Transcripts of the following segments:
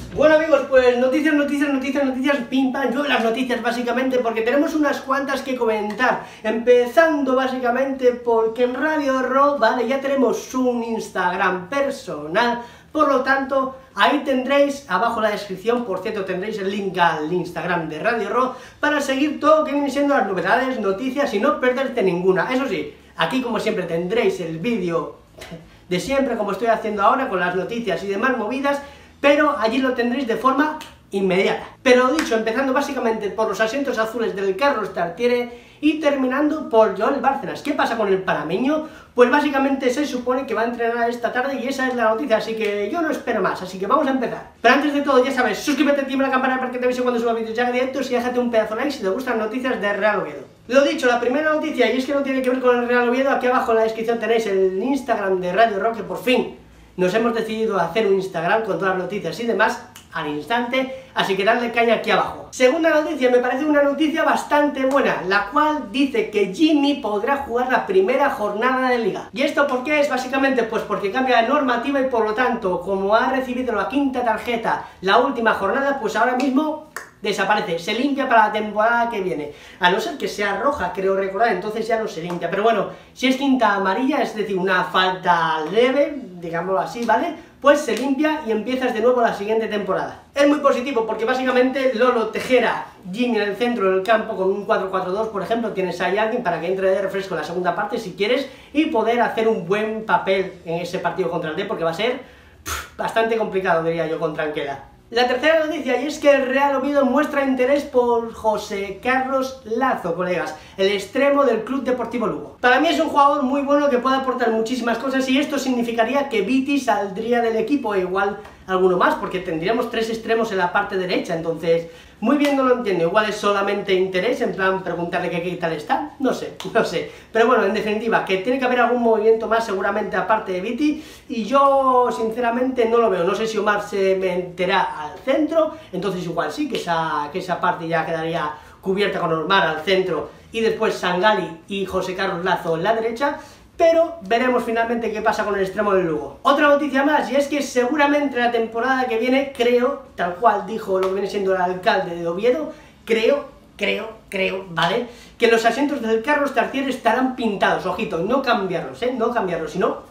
Bueno amigos, pues noticias, pim pam, llueven las noticias básicamente porque tenemos unas cuantas que comentar. Empezando básicamente porque en Radio Rock, vale, ya tenemos un Instagram personal, por lo tanto, ahí tendréis, abajo en la descripción, por cierto, tendréis el link al Instagram de Radio Rock para seguir todo lo que viene siendo las novedades, noticias y no perderte ninguna. Eso sí, aquí como siempre tendréis el vídeo de siempre, como estoy haciendo ahora, con las noticias y demás movidas, pero allí lo tendréis de forma inmediata. Pero lo dicho, empezando básicamente por los asientos azules del Carlos Tartiere y terminando por Joel Bárcenas. ¿Qué pasa con el panameño? Pues básicamente se supone que va a entrenar esta tarde y esa es la noticia, así que yo no espero más, así que vamos a empezar. Pero antes de todo, ya sabes, suscríbete, activa la campana para que te avise cuando suba vídeos ya directos y déjate un pedazo de like si te gustan noticias de Real Oviedo. Lo dicho, la primera noticia, y es que no tiene que ver con el Real Oviedo, aquí abajo en la descripción tenéis el Instagram de Radio Rock, que por fin nos hemos decidido a hacer un Instagram con todas las noticias y demás al instante, así que dadle caña aquí abajo. Segunda noticia, me parece una noticia bastante buena, la cual dice que Jimmy podrá jugar la primera jornada de liga. ¿Y esto por qué es? Básicamente pues porque cambia la normativa y por lo tanto, como ha recibido la quinta tarjeta la última jornada, pues ahora mismo desaparece, se limpia para la temporada que viene, a no ser que sea roja, creo recordar, entonces ya no se limpia, pero bueno, si es quinta amarilla, es decir, una falta leve, digámoslo así, ¿vale? Pues se limpia y empiezas de nuevo la siguiente temporada. Es muy positivo porque básicamente Lolo, Tejera, Jimmy en el centro del campo con un 4-4-2, por ejemplo, tienes ahí a alguien para que entre de refresco en la segunda parte si quieres y poder hacer un buen papel en ese partido contra el D, porque va a ser bastante complicado, diría yo, contra Anquela. La tercera noticia, y es que el Real Oviedo muestra interés por José Carlos Lazo, colegas, el extremo del Club Deportivo Lugo. Para mí es un jugador muy bueno que puede aportar muchísimas cosas y esto significaría que Viti saldría del equipo, e igual alguno más, porque tendríamos tres extremos en la parte derecha, entonces muy bien no lo entiendo, igual es solamente interés, en plan preguntarle qué tal está, no sé, pero bueno, en definitiva, que tiene que haber algún movimiento más seguramente aparte de Viti, y yo sinceramente no lo veo, no sé si Omar se meterá al centro, entonces igual sí, que esa parte ya quedaría cubierta con Omar al centro, y después Sangali y José Carlos Lazo en la derecha, pero veremos finalmente qué pasa con el extremo del Lugo. Otra noticia más, y es que seguramente la temporada que viene, creo, tal cual dijo lo que viene siendo el alcalde de Oviedo, creo, ¿vale? Que los asientos del Carlos Tartiere estarán pintados, ojito, no cambiarlos, no cambiarlos, sino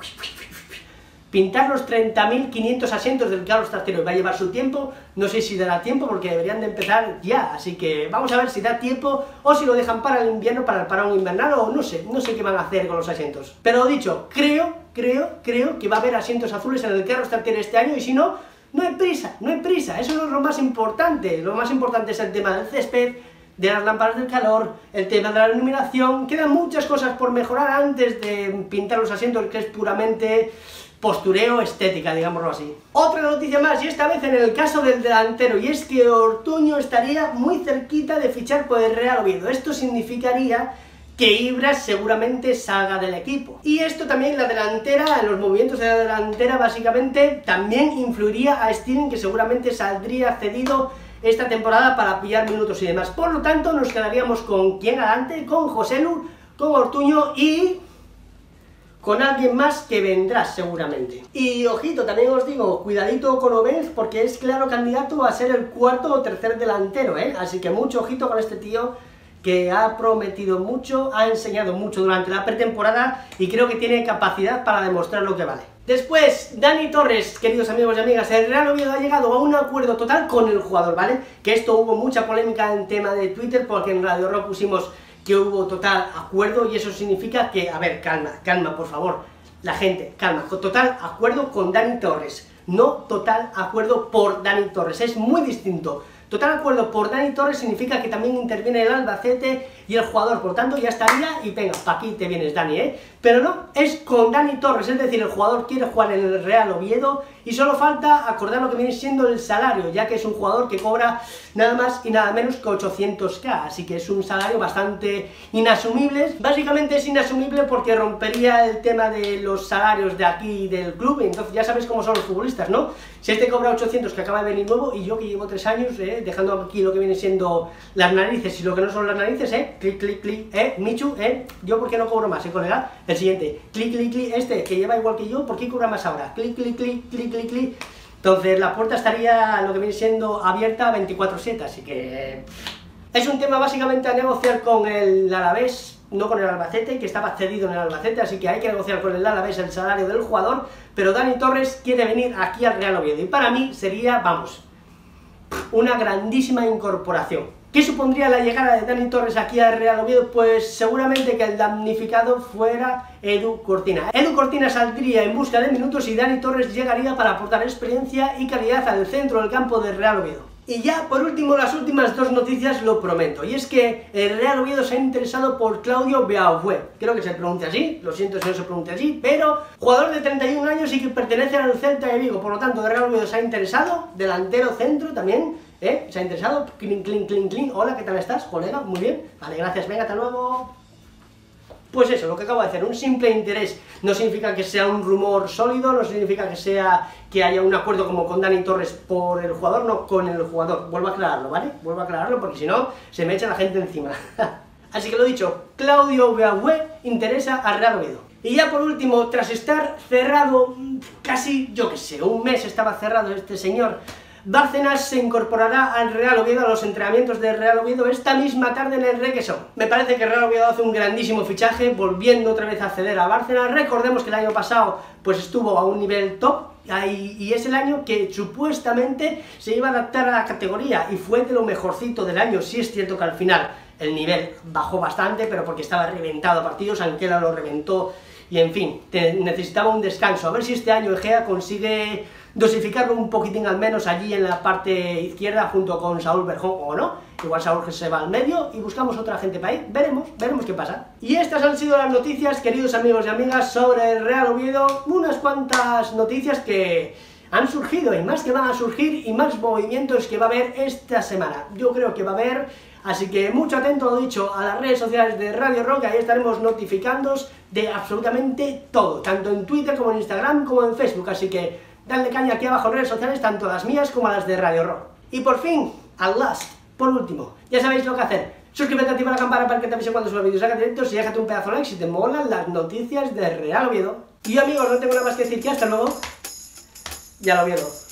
pintar los 30.500 asientos del Carlos Tartiere. Va a llevar su tiempo, no sé si dará tiempo porque deberían de empezar ya, así que vamos a ver si da tiempo o si lo dejan para el invierno, para el parón invernal o no sé qué van a hacer con los asientos. Pero dicho, creo que va a haber asientos azules en el Carlos Tartiere este año y si no, no hay prisa, eso no es lo más importante es el tema del césped, de las lámparas del calor, el tema de la iluminación, quedan muchas cosas por mejorar antes de pintar los asientos, que es puramente postureo, estética, digámoslo así. Otra noticia más, y esta vez en el caso del delantero, y es que Ortuño estaría muy cerquita de fichar por el Real Oviedo. Esto significaría que Ibras seguramente salga del equipo. Y esto también, la delantera, en los movimientos de la delantera, básicamente, también influiría a Steven, que seguramente saldría cedido esta temporada para pillar minutos y demás. Por lo tanto, nos quedaríamos con ¿quién adelante? Con Joselu, con Ortuño y con alguien más que vendrá seguramente. Y ojito, también os digo, cuidadito con Obenz porque es claro candidato a ser el cuarto o tercer delantero, así que mucho ojito con este tío que ha prometido mucho, ha enseñado mucho durante la pretemporada y creo que tiene capacidad para demostrar lo que vale. Después, Dani Torres, queridos amigos y amigas, el Real Oviedo ha llegado a un acuerdo total con el jugador, ¿vale? Que esto hubo mucha polémica en tema de Twitter porque en Radio Rock pusimos que hubo total acuerdo y eso significa que, a ver, calma, por favor, la gente, calma, total acuerdo con Dani Torres, no total acuerdo por Dani Torres, es muy distinto. Total acuerdo por Dani Torres significa que también interviene el Albacete y el jugador, por tanto ya estaría y venga, pa' aquí te vienes Dani, pero no, es con Dani Torres, es decir, el jugador quiere jugar en el Real Oviedo y solo falta acordar lo que viene siendo el salario, ya que es un jugador que cobra nada más y nada menos que 800.000, así que es un salario bastante inasumible. Básicamente es inasumible porque rompería el tema de los salarios de aquí del club, entonces ya sabes cómo son los futbolistas, ¿no? Si este cobra 800 que acaba de venir nuevo y yo que llevo 3 años, dejando aquí lo que viene siendo las narices y lo que no son las narices, clic, Michu, yo por qué no cobro más, colega, el siguiente, clic, este que lleva igual que yo, ¿por qué cobra más ahora? Clic. Entonces la puerta estaría, lo que viene siendo, abierta 24/7, así que... Es un tema básicamente a negociar con el Alavés, no con el Albacete, que estaba cedido en el Albacete, así que hay que negociar con el Alavés el salario del jugador, pero Dani Torres quiere venir aquí al Real Oviedo, y para mí sería, vamos, una grandísima incorporación. ¿Qué supondría la llegada de Dani Torres aquí al Real Oviedo? Pues seguramente que el damnificado fuera Edu Cortina. Edu Cortina saldría en busca de minutos y Dani Torres llegaría para aportar experiencia y calidad al centro del campo del Real Oviedo. Y ya, por último, las últimas dos noticias lo prometo, y es que el Real Oviedo se ha interesado por Claudio Beauvais, creo que se pronuncia así, lo siento si no se pronuncia así, pero jugador de 31 años y que pertenece al Celta de Vigo, por lo tanto el Real Oviedo se ha interesado, delantero centro también, se ha interesado, clink, clink, clink, clink. Hola, ¿qué tal estás, colega? Muy bien, vale, gracias, venga, hasta luego. Pues eso, lo que acabo de hacer, un simple interés, no significa que sea un rumor sólido, no significa que haya un acuerdo como con Dani Torres por el jugador, no con el jugador, vuelvo a aclararlo, ¿vale? Vuelvo a aclararlo porque si no, se me echa la gente encima. Así que lo dicho, Claudio Beauvais interesa al Real Oviedo. Y ya por último, tras estar cerrado casi, yo que sé, un mes estaba cerrado este señor, Bárcenas se incorporará al Real Oviedo, a los entrenamientos del Real Oviedo esta misma tarde en el Requesón. Me parece que el Real Oviedo hace un grandísimo fichaje, volviendo otra vez a ceder a Bárcenas. Recordemos que el año pasado pues estuvo a un nivel top, y es el año que supuestamente se iba a adaptar a la categoría, y fue de lo mejorcito del año. Sí es cierto que al final el nivel bajó bastante, pero porque estaba reventado a partidos, Anquela lo reventó, y en fin, necesitaba un descanso. A ver si este año Egea consigue dosificarlo un poquitín al menos allí en la parte izquierda junto con Saúl Berjón, o no, igual Saúl se va al medio y buscamos otra gente para ahí, veremos qué pasa. Y estas han sido las noticias, queridos amigos y amigas, sobre el Real Oviedo, unas cuantas noticias que han surgido, y más que van a surgir, y más movimientos que va a haber esta semana. Yo creo que va a haber, así que mucho atento, lo dicho, a las redes sociales de Radio Rock, ahí estaremos notificándoos de absolutamente todo, tanto en Twitter como en Instagram como en Facebook, así que dadle caña aquí abajo en redes sociales, tanto las mías como las de Radio Rock. Y por fin, al last, por último, ya sabéis lo que hacer. Suscríbete, activa la campana para que te avise cuando suba vídeos haga directos y déjate un pedazo de like si te molan las noticias de Real Oviedo. Y amigos, no tengo nada más que decir que hasta luego. Ya lo Oviedo.